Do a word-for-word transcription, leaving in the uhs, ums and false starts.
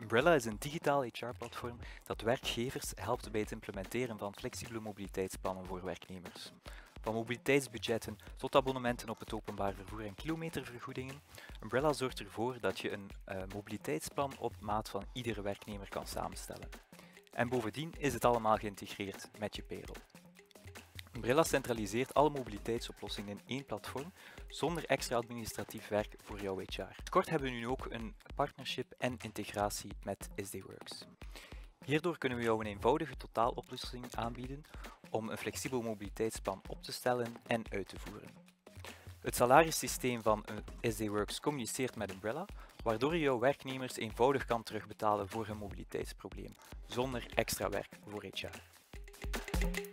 Umbrella is een digitaal H R-platform dat werkgevers helpt bij het implementeren van flexibele mobiliteitsplannen voor werknemers. Van mobiliteitsbudgetten tot abonnementen op het openbaar vervoer en kilometervergoedingen, Umbrella zorgt ervoor dat je een uh, mobiliteitsplan op maat van iedere werknemer kan samenstellen. En bovendien is het allemaal geïntegreerd met je payroll. Umbrella centraliseert alle mobiliteitsoplossingen in één platform, zonder extra administratief werk voor jouw H R. Kort hebben we nu ook een partnership en integratie met S D Works. Hierdoor kunnen we jou een eenvoudige totaaloplossing aanbieden om een flexibel mobiliteitsplan op te stellen en uit te voeren. Het salarissysteem van S D Works communiceert met Umbrella, waardoor je jouw werknemers eenvoudig kan terugbetalen voor hun mobiliteitsprobleem, zonder extra werk voor H R.